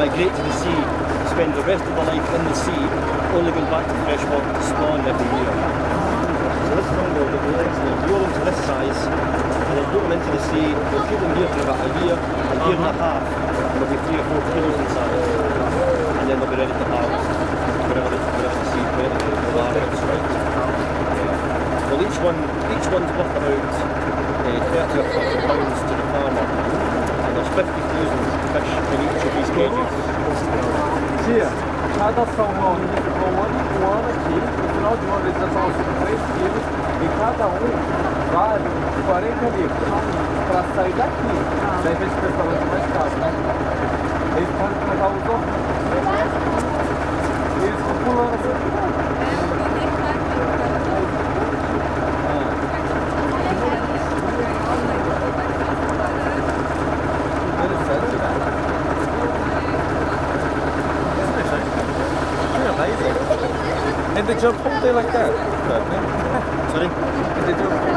migrate to the sea, spend the rest of their life in the sea, only going back to freshwater to spawn every year. So this fungo, the eggs, they'll grow them to this size, and then put them into the sea. We'll keep them here for about a year and a half, and they'll be 3 or 4 kilos in size, and then they'll be ready to harvest wherever the sea predator, the larvae, right. Well, each one's worth about 30 or 40 pounds to the farmer, and there's 50,000 fish in each of these cages. Tia, cada salmão a gente ficou um ano aqui, no final de ano eles já estão com 3 quilos, e cada um vale 40 litros para sair daqui. Daí a gente pensa muito mais caro, né? Eles podem pegar os ovinhos. Eles vão pulando assim. And they jump all day like that? Sorry? And they jump